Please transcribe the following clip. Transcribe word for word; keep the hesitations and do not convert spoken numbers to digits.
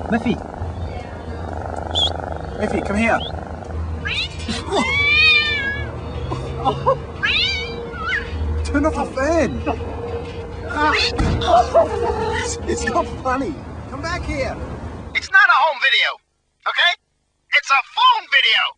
Miffy. Miffy, come here. Turn off the fan. It's, it's not funny. Come back here. It's not a home video, okay? It's a phone video.